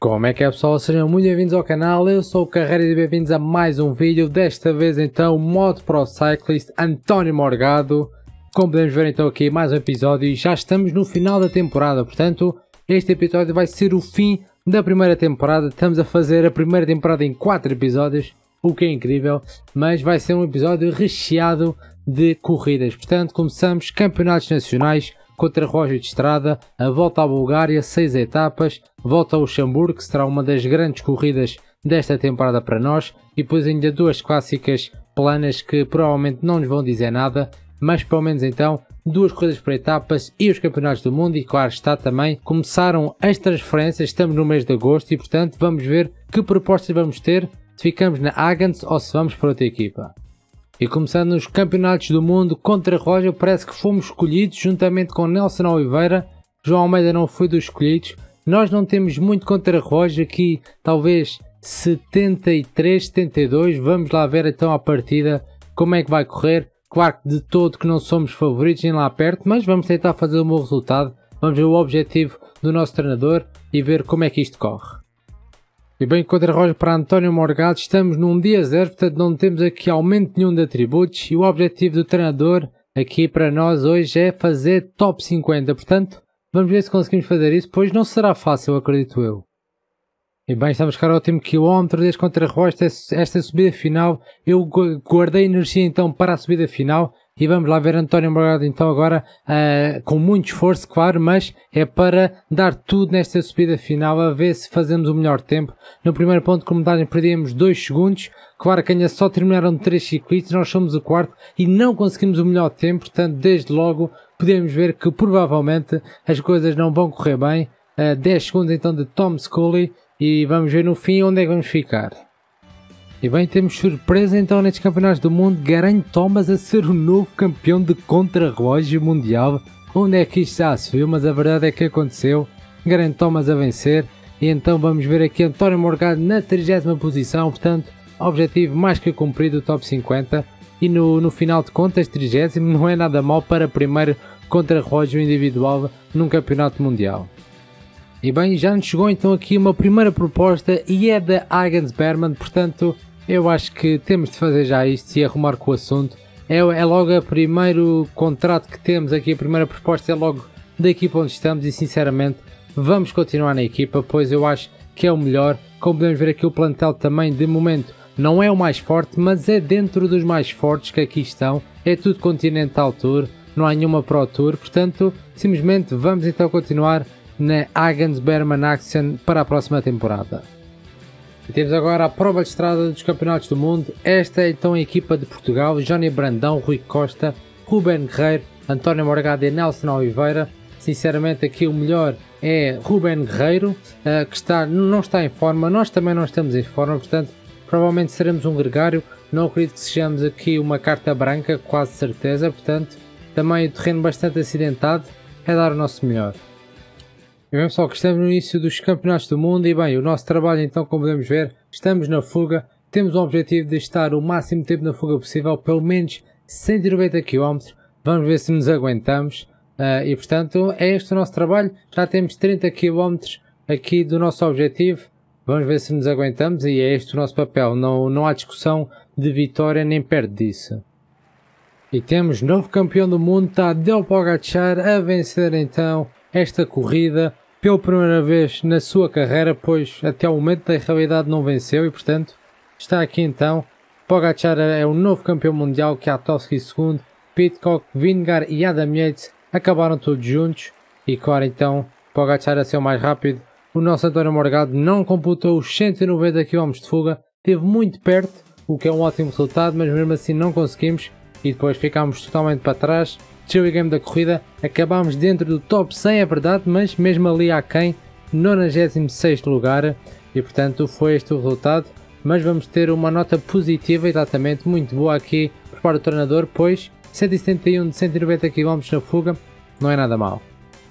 Como é que é, pessoal? Sejam muito bem-vindos ao canal, eu sou o Carreira e bem-vindos a mais um vídeo. Desta vez então, Modo Pro Cyclist António Morgado. Como podemos ver então aqui mais um episódio e já estamos no final da temporada. Portanto, este episódio vai ser o fim da primeira temporada. Estamos a fazer a primeira temporada em 4 episódios, o que é incrível. Mas vai ser um episódio recheado de corridas. Portanto, começamos campeonatos nacionais, contra-relógio de estrada, a volta à Bulgária, 6 etapas, volta ao Luxemburgo, que será uma das grandes corridas desta temporada para nós, e depois ainda 2 clássicas planas que provavelmente não nos vão dizer nada, mas pelo menos então 2 corridas por etapas e os campeonatos do mundo. E claro está, também começaram as transferências, estamos no mês de agosto e portanto vamos ver que propostas vamos ter, se ficamos na Agents ou se vamos para outra equipa. E começando nos campeonatos do mundo contra-relógio, parece que fomos escolhidos juntamente com Nelson Oliveira. João Almeida não foi dos escolhidos. Nós não temos muito contra-relógio aqui, talvez 73, 72. Vamos lá ver então à partida como é que vai correr. Claro que de todo que não somos favoritos nem lá perto, mas vamos tentar fazer um bom resultado. Vamos ver o objetivo do nosso treinador e ver como é que isto corre. E bem, contra-relógio para António Morgado, estamos num dia 0, portanto não temos aqui aumento nenhum de atributos e o objetivo do treinador aqui para nós hoje é fazer top 50, portanto vamos ver se conseguimos fazer isso, pois não será fácil, acredito eu. E bem, estamos cá ao último quilómetro deste contra-relógio, esta subida final, eu guardei energia então para a subida final. E vamos lá ver António Morgado então agora com muito esforço, claro, mas é para dar tudo nesta subida final, a ver se fazemos o melhor tempo. No primeiro ponto de comentagem perdemos 2 segundos, claro que ainda só terminaram 3 circuitos, nós somos o quarto e não conseguimos o melhor tempo, portanto desde logo podemos ver que provavelmente as coisas não vão correr bem. 10 segundos então de Tom Scully e vamos ver no fim onde é que vamos ficar. E bem, temos surpresa então nestes campeonatos do mundo, Geraint Thomas a ser o novo campeão de contra-relógio mundial. Onde é que isto já se viu, mas a verdade é que aconteceu, Geraint Thomas a vencer. E então vamos ver aqui António Morgado na 30ª posição, portanto, objetivo mais que cumprido, o top 50. E no final de contas, 30º não é nada mal para primeiro contra-relógio individual num campeonato mundial. E bem, já nos chegou então aqui uma primeira proposta e é da Agents Berman, portanto eu acho que temos de fazer já isto e arrumar com o assunto. É logo o primeiro contrato que temos aqui, a primeira proposta é logo da equipa onde estamos e sinceramente vamos continuar na equipa, pois eu acho que é o melhor. Como podemos ver aqui, o plantel também de momento não é o mais forte, mas é dentro dos mais fortes que aqui estão. É tudo Continental Tour, não há nenhuma Pro Tour, portanto simplesmente vamos então continuar na Agents Berman Action para a próxima temporada. E temos agora a prova de estrada dos campeonatos do mundo. Esta é então a equipa de Portugal, Johnny Brandão, Rui Costa, Ruben Guerreiro, António Morgado e Nelson Oliveira. Sinceramente aqui o melhor é Ruben Guerreiro, que não está em forma, nós também não estamos em forma, portanto provavelmente seremos um gregário. Não acredito que sejamos aqui uma carta branca, quase certeza, portanto também o terreno bastante acidentado, é dar o nosso melhor. E bem, pessoal, que estamos no início dos campeonatos do mundo e bem, o nosso trabalho então, como podemos ver, estamos na fuga, temos o objetivo de estar o máximo tempo na fuga possível, pelo menos 190 km, vamos ver se nos aguentamos e portanto é este o nosso trabalho, já temos 30 km aqui do nosso objetivo, vamos ver se nos aguentamos e é este o nosso papel, não há discussão de vitória nem perto disso. E temos novo campeão do mundo, Tadej Pogačar a vencer então esta corrida pela primeira vez na sua carreira, pois até o momento da realidade não venceu e portanto está aqui então. Pogačar é o novo campeão mundial, que Kwiatkowski segundo, Pidcock, Vingegaard e Adam Yates acabaram todos juntos e claro então Pogačar a ser o mais rápido. O nosso António Morgado não completou os 190 km de fuga, esteve muito perto, o que é um ótimo resultado, mas mesmo assim não conseguimos e depois ficámos totalmente para trás. Desceu o game da corrida, acabámos dentro do top 100, é verdade, mas mesmo ali aquém, 96º lugar e portanto foi este o resultado, mas vamos ter uma nota positiva, exatamente, muito boa aqui por parte do treinador, pois 171 de 190 km na fuga não é nada mal.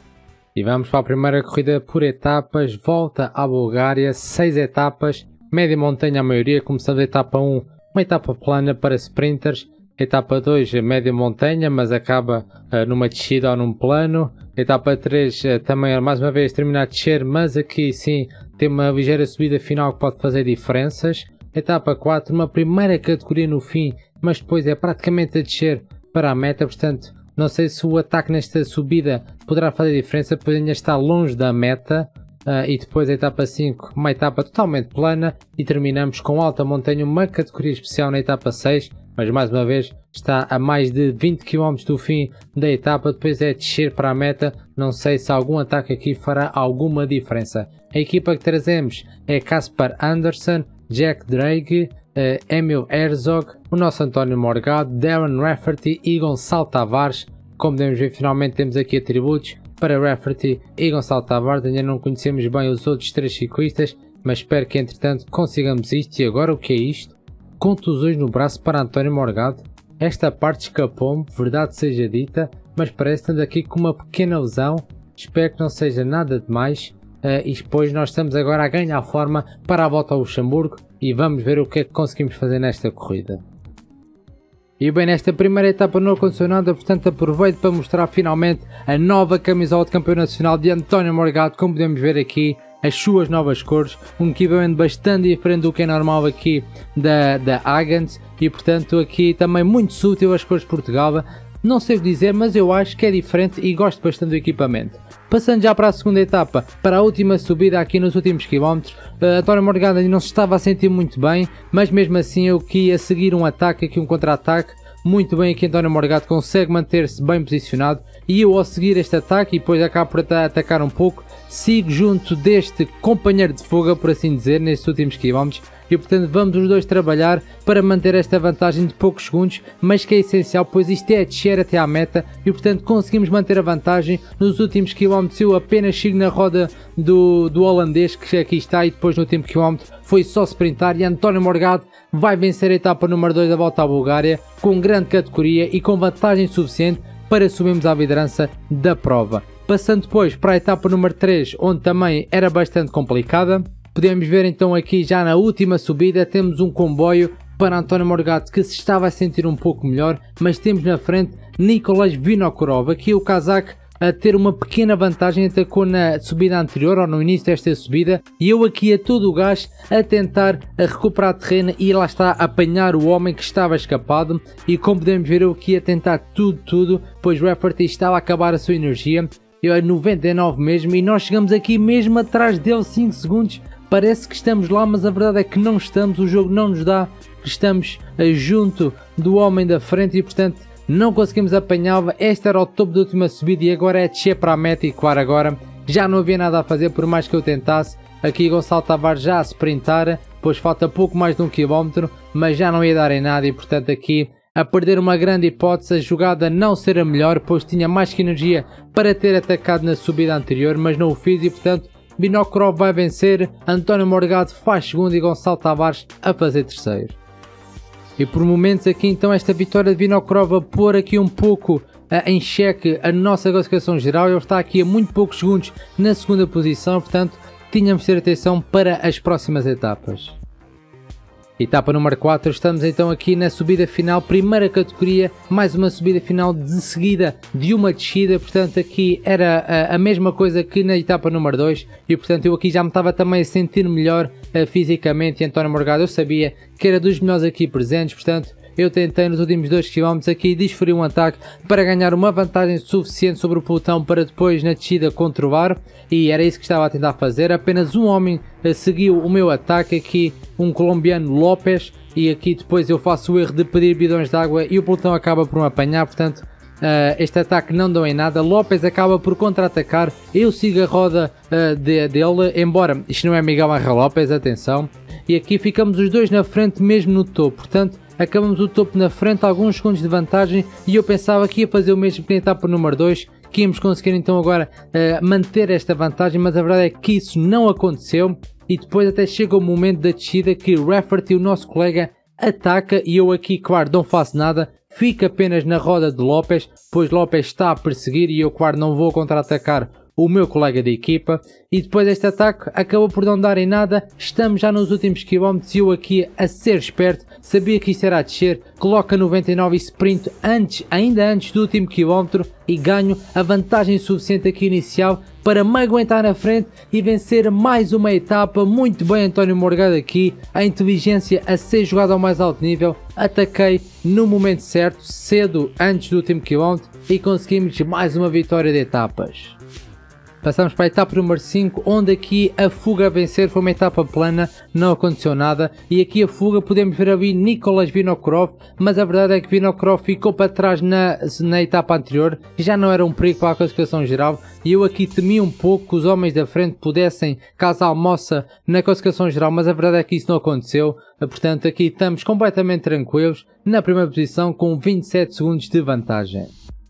E vamos para a primeira corrida por etapas, volta à Bulgária, 6 etapas, média montanha a maioria, começando a etapa 1, uma etapa plana para sprinters, Etapa 2, média montanha, mas acaba numa descida ou num plano. Etapa 3, também mais uma vez termina a descer, mas aqui sim tem uma ligeira subida final que pode fazer diferenças. Etapa 4, uma primeira categoria no fim, mas depois é praticamente a descer para a meta, portanto não sei se o ataque nesta subida poderá fazer diferença, pois ainda está longe da meta. E depois a etapa 5, uma etapa totalmente plana, e terminamos com alta montanha, uma categoria especial na etapa 6, mas mais uma vez está a mais de 20 km do fim da etapa, depois é descer para a meta. Não sei se algum ataque aqui fará alguma diferença. A equipa que trazemos é Casper Anderson, Jack Drake, Emil Herzog, o nosso António Morgado, Darren Rafferty e Gonçalo Tavares. Como podemos ver, finalmente temos aqui atributos para Rafferty e Gonçalo Tavares. Ainda não conhecemos bem os outros 3 ciclistas, mas espero que entretanto consigamos isto. E agora o que é isto? Contusões no braço para António Morgado. Esta parte escapou-me, verdade seja dita, mas parece que estamos aqui com uma pequena lesão. Espero que não seja nada demais. E depois nós estamos agora a ganhar forma para a volta ao Luxemburgo e vamos ver o que é que conseguimos fazer nesta corrida. E bem, nesta primeira etapa não aconteceu nada, portanto aproveito para mostrar finalmente a nova camisola de campeão nacional de António Morgado. Como podemos ver aqui, as suas novas cores, um equipamento bastante diferente do que é normal aqui da Agans, e portanto aqui também muito sutil as cores de Portugal. Não sei o que dizer, mas eu acho que é diferente e gosto bastante do equipamento. Passando já para a segunda etapa, para a última subida aqui nos últimos quilómetros, António Morgado ainda não se estava a sentir muito bem, mas mesmo assim eu que ia seguir um ataque, aqui um contra-ataque. Muito bem aqui António Morgado consegue manter-se bem posicionado, e eu ao seguir este ataque e depois acabo por atacar um pouco, sigo junto deste companheiro de fuga, por assim dizer, nestes últimos quilómetros. E portanto vamos os dois trabalhar para manter esta vantagem de poucos segundos, mas que é essencial, pois isto é descer até à meta, e portanto conseguimos manter a vantagem. Nos últimos quilómetros eu apenas sigo na roda do holandês que aqui está, e depois no último quilómetro foi só sprintar, e António Morgado vai vencer a etapa número 2 da volta à Bulgária com grande categoria e com vantagem suficiente para subirmos à liderança da prova. Passando depois para a etapa número 3, onde também era bastante complicada. Podemos ver então aqui já na última subida temos um comboio para António Morgado que se estava a sentir um pouco melhor, mas temos na frente Nikolaj Vinokurov, aqui o casaco a ter uma pequena vantagem, atacou na subida anterior ou no início desta subida, e eu aqui a todo o gás a tentar recuperar terreno e lá está a apanhar o homem que estava escapado. E como podemos ver eu aqui a tentar tudo, pois Rafferty estava a acabar a sua energia, eu a 99 mesmo, e nós chegamos aqui mesmo atrás dele 5 segundos. Parece que estamos lá, mas a verdade é que não estamos, o jogo não nos dá, estamos junto do homem da frente e portanto não conseguimos apanhá-lo. Este era o topo da última subida e agora é descer para a meta, e claro, agora já não havia nada a fazer por mais que eu tentasse. Aqui Gonçalo Tavares já a sprintar, pois falta pouco mais de 1 km, mas já não ia dar em nada, e portanto aqui a perder uma grande hipótese, a jogada não ser a melhor, pois tinha mais que energia para ter atacado na subida anterior, mas não o fiz, e portanto Vinokurov vai vencer, António Morgado faz segundo e Gonçalo Tavares a fazer terceiro. E por momentos aqui então esta vitória de Vinokurov a pôr aqui um pouco em xeque a nossa classificação geral. Ele está aqui a muito poucos segundos na segunda posição, portanto tínhamos de ter atenção para as próximas etapas. Etapa número 4, estamos então aqui na subida final, primeira categoria, mais uma subida final de seguida de uma descida, portanto aqui era a mesma coisa que na etapa número 2, e portanto eu aqui já me estava também a sentir melhor fisicamente, e António Morgado eu sabia que era dos melhores aqui presentes, portanto eu tentei nos últimos 2 km aqui desferir um ataque para ganhar uma vantagem suficiente sobre o pelotão para depois na descida controlar, e era isso que estava a tentar fazer. Apenas um homem seguiu o meu ataque aqui, um colombiano Lopes, e aqui depois eu faço o erro de pedir bidões de água e o pelotão acaba por me apanhar, portanto este ataque não deu em nada. Lopes acaba por contra-atacar, eu sigo a roda dele, embora isto não é Miguel Angel Lopes, atenção, e aqui ficamos os dois na frente mesmo no topo, portanto acabamos o topo na frente, alguns segundos de vantagem, e eu pensava que ia fazer o mesmo que na etapa número 2, que íamos conseguir então agora manter esta vantagem, mas a verdade é que isso não aconteceu, e depois até chega o momento da descida que Rafferty, o nosso colega, ataca, e eu aqui, claro, não faço nada, fico apenas na roda de Lopes, pois Lopes está a perseguir e eu, claro, não vou contra-atacar o meu colega de equipa, e depois este ataque acabou por não dar em nada. Estamos já nos últimos quilómetros e eu aqui a ser esperto, sabia que isto era a descer, coloca 99 e sprint ainda antes do último quilómetro e ganho a vantagem suficiente aqui inicial para me aguentar na frente e vencer mais uma etapa. Muito bem, António Morgado aqui, a inteligência a ser jogada ao mais alto nível, ataquei no momento certo, cedo antes do último quilómetro e conseguimos mais uma vitória de etapas. Passamos para a etapa número 5, onde aqui a fuga a vencer foi uma etapa plana, não aconteceu nada, e aqui a fuga podemos ver ali Nicolas Vinokurov, mas a verdade é que Vinokurov ficou para trás na etapa anterior, já não era um perigo para a classificação geral, e eu aqui temi um pouco que os homens da frente pudessem causar moça na classificação geral, mas a verdade é que isso não aconteceu, portanto aqui estamos completamente tranquilos, na primeira posição com 27 segundos de vantagem.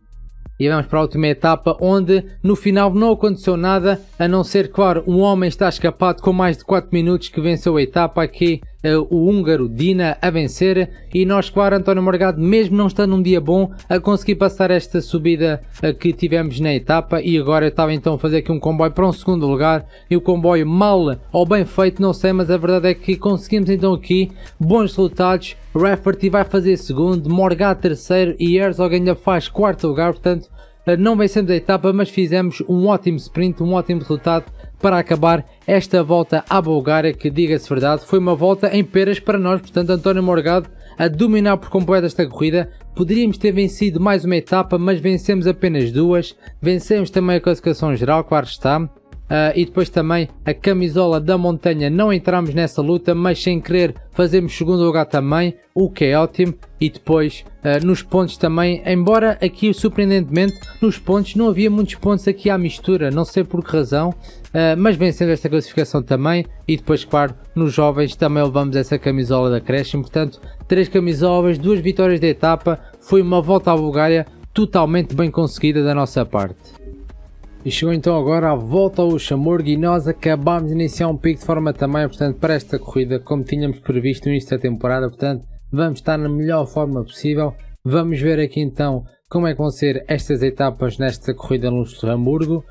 E vamos para a última etapa, onde no final não aconteceu nada, a não ser, claro, um homem está escapado com mais de 4 minutos que venceu a etapa, aqui o húngaro Dina a vencer, e nós, claro, António Morgado, mesmo não estando num dia bom, a conseguir passar esta subida que tivemos na etapa, e agora eu estava então a fazer aqui um comboio para um segundo lugar, e o comboio mal ou bem feito, não sei, mas a verdade é que conseguimos então aqui bons resultados. Rafferty vai fazer segundo, Morgado terceiro e Herzog ainda faz quarto lugar, portanto não vencemos a etapa, mas fizemos um ótimo sprint, um ótimo resultado para acabar esta volta à Bulgária, que, diga-se verdade, foi uma volta em peras para nós. Portanto, António Morgado a dominar por completo esta corrida. Poderíamos ter vencido mais uma etapa, mas vencemos apenas duas. Vencemos também a classificação geral, claro está. E depois também a camisola da montanha, não entramos nessa luta, mas sem querer fazemos segundo lugar também, o que é ótimo. E depois nos pontos também, embora aqui surpreendentemente nos pontos não havia muitos pontos aqui à mistura, não sei por que razão, mas vencendo esta classificação também. E depois, claro, nos jovens também levamos essa camisola da Crashing, portanto 3 camisolas, 2 vitórias de etapa, foi uma volta à Bulgária totalmente bem conseguida da nossa parte. E chegou então agora a volta ao Luxemburgo e nós acabámos de iniciar um pico de forma também, portanto, para esta corrida, como tínhamos previsto no início da temporada, portanto, vamos estar na melhor forma possível. Vamos ver aqui então como é que vão ser estas etapas nesta corrida no Luxemburgo.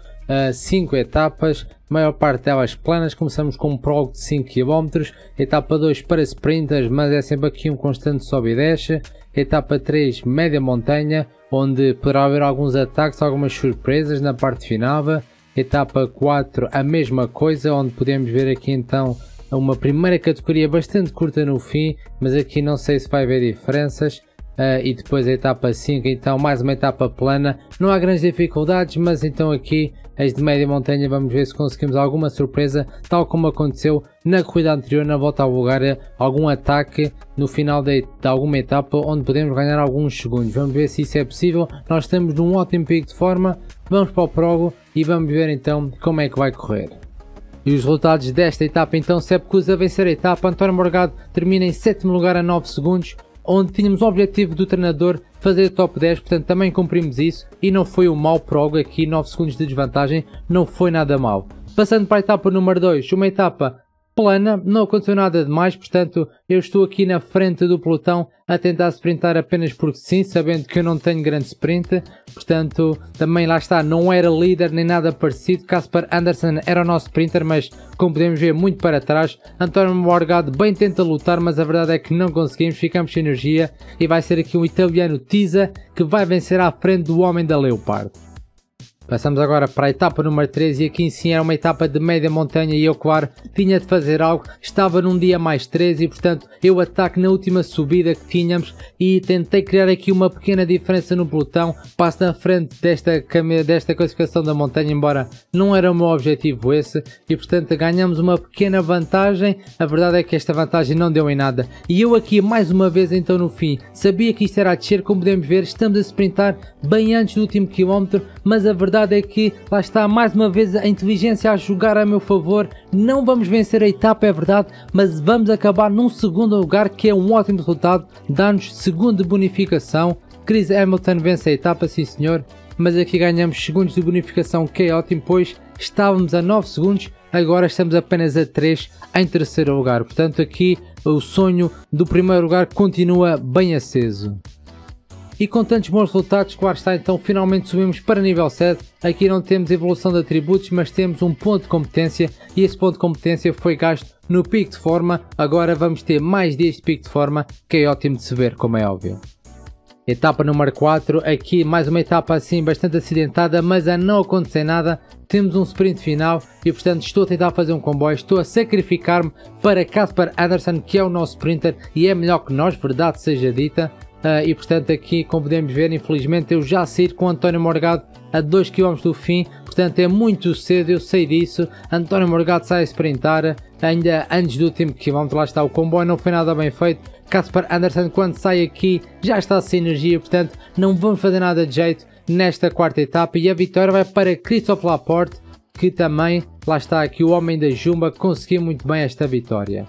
5 etapas, maior parte delas planas. Começamos com um prólogo de 5 km, etapa 2 para sprinters, mas é sempre aqui um constante sobe e desce. Etapa 3 média montanha, onde poderá haver alguns ataques, algumas surpresas na parte final. Etapa 4 a mesma coisa, onde podemos ver aqui então uma primeira categoria bastante curta no fim, mas aqui não sei se vai haver diferenças. E depois a etapa 5, então mais uma etapa plana, não há grandes dificuldades, mas então aqui as de média montanha vamos ver se conseguimos alguma surpresa, tal como aconteceu na corrida anterior, na volta à Bulgária, algum ataque no final de alguma etapa onde podemos ganhar alguns segundos. Vamos ver se isso é possível. Nós estamos num ótimo pico de forma, vamos para o prólogo e vamos ver então como é que vai correr. E os resultados desta etapa então: Sepp Kuss a vencer a etapa, António Morgado termina em 7º lugar a 9 segundos, onde tínhamos o objetivo do treinador fazer top 10, portanto também cumprimos isso e não foi um mau prólogo aqui, 9 segundos de desvantagem, não foi nada mal. Passando para a etapa número 2, uma etapa plana, não aconteceu nada de mais, portanto eu estou aqui na frente do pelotão a tentar sprintar apenas porque sim, sabendo que eu não tenho grande sprint, portanto também lá está, não era líder nem nada parecido. Casper Andersen era o nosso sprinter, mas como podemos ver muito para trás. António Morgado bem tenta lutar, mas a verdade é que não conseguimos, ficamos sem energia e vai ser aqui um italiano Tisa que vai vencer à frente do homem da Leopard. Passamos agora para a etapa número 3 e aqui sim era uma etapa de média montanha e eu, claro, tinha de fazer algo. Estava num dia mais 13 e portanto eu ataco na última subida que tínhamos e tentei criar aqui uma pequena diferença no pelotão. Passo na frente desta classificação da montanha, embora não era o meu objetivo esse, e portanto ganhamos uma pequena vantagem. A verdade é que esta vantagem não deu em nada e eu aqui mais uma vez então no fim sabia que isto era a descer. Como podemos ver, estamos a sprintar bem antes do último quilómetro, mas a verdade é que lá está mais uma vez a inteligência a jogar a meu favor. Não vamos vencer a etapa, é verdade, mas vamos acabar num segundo lugar, que é um ótimo resultado, dá-nos segundo de bonificação. Chris Hamilton vence a etapa, sim senhor, mas aqui ganhamos segundos de bonificação, que é ótimo, pois estávamos a 9 segundos, agora estamos apenas a 3 em terceiro lugar, portanto aqui o sonho do primeiro lugar continua bem aceso. e com tantos bons resultados, claro está, então finalmente subimos para nível 7. Aqui não temos evolução de atributos, mas temos um ponto de competência e esse ponto de competência foi gasto no pico de forma. Agora vamos ter mais dias de pico de forma, que é ótimo de se ver, como é óbvio. Etapa número 4, aqui mais uma etapa assim bastante acidentada, mas a não acontecer nada. Temos um sprint final e portanto estou a tentar fazer um comboio, estou a sacrificar-me para Casper Anderson, que é o nosso sprinter e é melhor que nós, verdade seja dita. E portanto aqui, como podemos ver, infelizmente eu já saí com António Morgado a 2 km do fim, portanto é muito cedo, eu sei disso. António Morgado sai a sprintar ainda antes do último quilómetro, lá está, o comboio não foi nada bem feito. Casper Anderson quando sai aqui já está sem energia, portanto não vamos fazer nada de jeito nesta quarta etapa e a vitória vai para Christophe Laporte, que também, lá está aqui o homem da Jumbo, conseguiu muito bem esta vitória.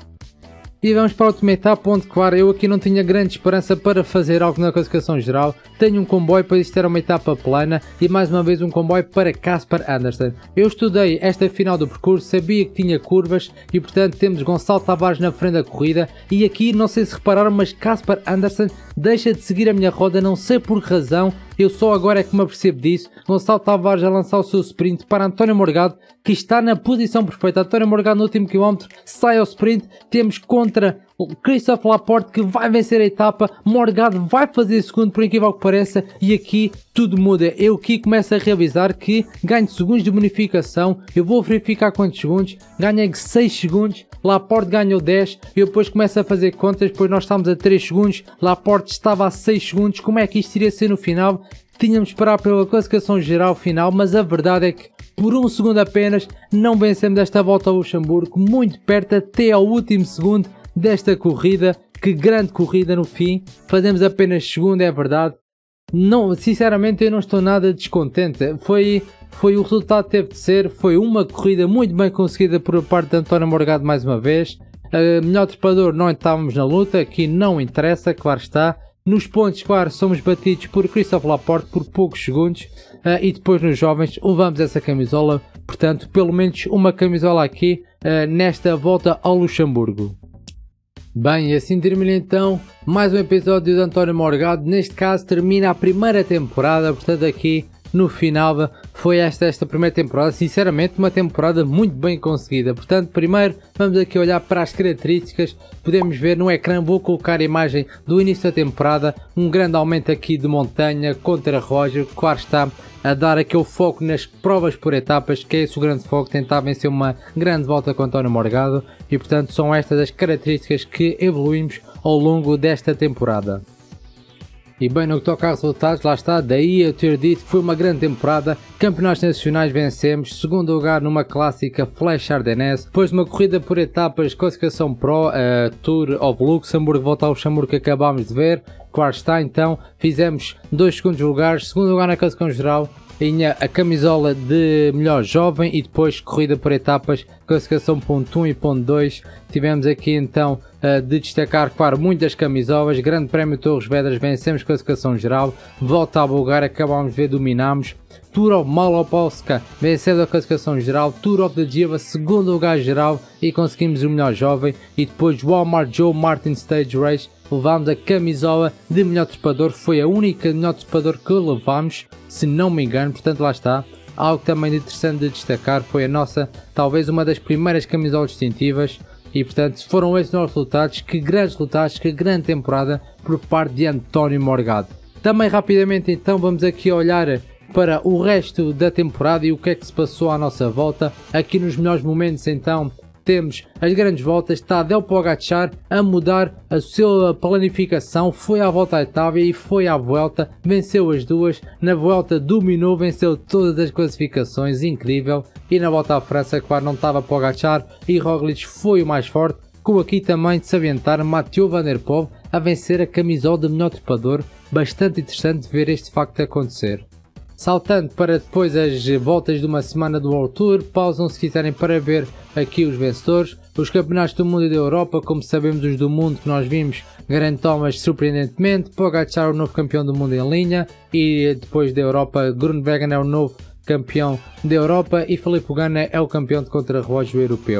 E vamos para a última etapa onde, claro, eu aqui não tinha grande esperança para fazer algo na classificação geral. Tenho um comboio, pois isto era uma etapa plana e mais uma vez um comboio para Casper Anderson. Eu estudei esta final do percurso, sabia que tinha curvas e portanto temos Gonçalo Tavares na frente da corrida e aqui, não sei se repararam, mas Casper Anderson deixa de seguir a minha roda, não sei por que razão. Eu só agora é que me apercebo disso. Gonçalo Tavares a lançar o seu sprint para António Morgado, que está na posição perfeita. António Morgado no último quilómetro sai ao sprint. Temos contra o Christophe Laporte, que vai vencer a etapa. Morgado vai fazer segundo, por incrível que pareça. E aqui tudo muda. Eu aqui começo a realizar que ganho segundos de bonificação. Eu vou verificar quantos segundos. Ganhei 6 segundos. Laporte ganhou 10. Eu depois começo a fazer contas. Depois nós estamos a 3 segundos. Laporte estava a 6 segundos. Como é que isto iria ser no final? Tínhamos de esperar pela classificação geral final, mas a verdade é que por um segundo apenas não vencemos esta volta ao Luxemburgo, muito perto até ao último segundo desta corrida. Que grande corrida no fim, fazemos apenas segundo, é verdade. Não, sinceramente eu não estou nada descontente, foi o resultado que teve de ser, foi uma corrida muito bem conseguida por parte de António Morgado mais uma vez. Melhor trepador não estávamos na luta, aqui não interessa, claro está. Nos pontos, claro, somos batidos por Christophe Laporte por poucos segundos e depois nos jovens levamos essa camisola, portanto pelo menos uma camisola aqui nesta volta ao Luxemburgo. Bem, e assim termina então mais um episódio de António Morgado. Neste caso termina a primeira temporada, portanto aqui no final foi esta primeira temporada, sinceramente uma temporada muito bem conseguida. Portanto, primeiro vamos aqui olhar para as características. Podemos ver no ecrã, vou colocar a imagem do início da temporada, um grande aumento aqui de montanha, contra-relógio, claro está, a dar aquele foco nas provas por etapas, que é esse o grande foco, tentar vencer uma grande volta com António Morgado, e portanto são estas as características que evoluímos ao longo desta temporada. E bem, no que toca a resultados, lá está, daí eu ter dito que foi uma grande temporada. Campeonatos nacionais vencemos, segundo lugar numa clássica Flash Ardennes, depois de uma corrida por etapas, classificação Pro, Tour of Luxemburgo, volta ao Luxemburgo que acabámos de ver, claro está, então fizemos 2 segundos lugares, segundo lugar na classificação geral, tinha a camisola de melhor jovem e depois corrida por etapas, classificação ponto 1 e ponto 2. Tivemos aqui então de destacar, claro, muitas camisolas. Grande Prémio Torres Vedras, vencemos classificação geral. Volta à Bulgária, acabámos de ver, dominamos. Tour of Malopolska, vencendo a classificação geral. Tour of the Giva, segundo lugar geral e conseguimos o melhor jovem. E depois Walmart Joe Martin Stage Race, levámos a camisola de melhor trepador. Foi a única melhor trepador que levámos, se não me engano, portanto lá está. Algo também interessante de destacar foi a nossa, talvez uma das primeiras camisolas distintivas. E portanto foram esses nossos resultados, que grandes resultados, que grande temporada por parte de António Morgado. Também rapidamente então vamos aqui olhar para o resto da temporada e o que é que se passou à nossa volta. Aqui nos melhores momentos então temos as grandes voltas. Tadej Pogačar a mudar a sua planificação, foi à volta à Itália e foi à Vuelta, venceu as duas. Na Vuelta dominou, venceu todas as classificações, incrível. E na volta à França, claro, não estava Pogačar e Roglic foi o mais forte, com aqui também de se aventar Mathieu Van Der Poel a vencer a camisola de melhor trepador. Bastante interessante ver este facto acontecer. Saltando para depois as voltas de uma semana do World Tour, pausam se quiserem para ver aqui os vencedores. Os campeonatos do mundo e da Europa, como sabemos os do mundo que nós vimos, Geraint Thomas surpreendentemente, Pogačar o novo campeão do mundo em linha e depois da Europa, Groenewegen é o novo campeão da Europa e Filippo Ganna é o campeão de contrarrelógio europeu.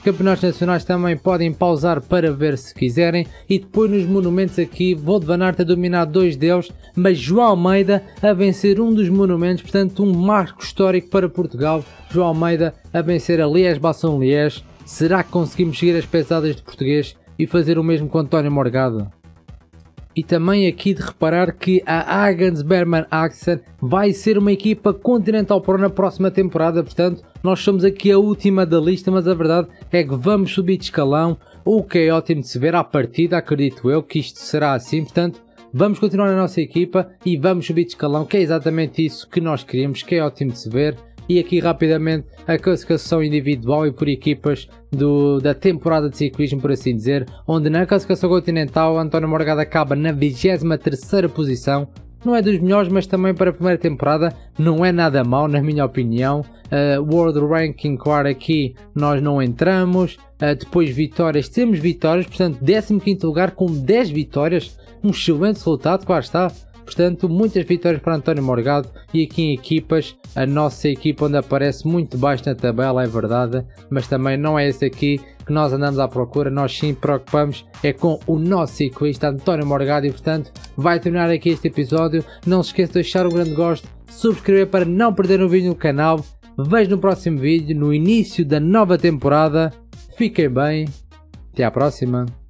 Campeonatos nacionais também podem pausar para ver se quiserem. E depois nos monumentos aqui, Wout van Aert a dominar 2 deles, mas João Almeida a vencer um dos monumentos, portanto um marco histórico para Portugal. João Almeida a vencer a Liège-Bastogne-Liège. Será que conseguimos seguir as pesadas de português e fazer o mesmo com António Morgado? E também aqui de reparar que a Hagens Berman Axel vai ser uma equipa Continental Pro na próxima temporada, portanto nós somos aqui a última da lista, mas a verdade é que vamos subir de escalão, o que é ótimo de se ver à partida, acredito eu que isto será assim, portanto vamos continuar na nossa equipa e vamos subir de escalão, que é exatamente isso que nós queríamos, que é ótimo de se ver. E aqui rapidamente a classificação individual e por equipas da temporada de ciclismo, por assim dizer, onde na classificação continental António Morgado acaba na 23ª posição. Não é dos melhores, mas também para a primeira temporada não é nada mau, na minha opinião. World Ranking, claro, aqui nós não entramos. Depois vitórias, temos vitórias, portanto 15º lugar com 10 vitórias, um excelente resultado, claro está. Portanto, muitas vitórias para António Morgado. E aqui em equipas, a nossa equipa onde aparece muito baixo na tabela, é verdade, mas também não é esse aqui que nós andamos à procura. Nós sim preocupamos é com o nosso ciclista António Morgado. E portanto, vai terminar aqui este episódio. Não se esqueça de deixar um grande gosto, subscrever para não perder um vídeo no canal. Vejo no próximo vídeo, no início da nova temporada. Fiquem bem, até à próxima.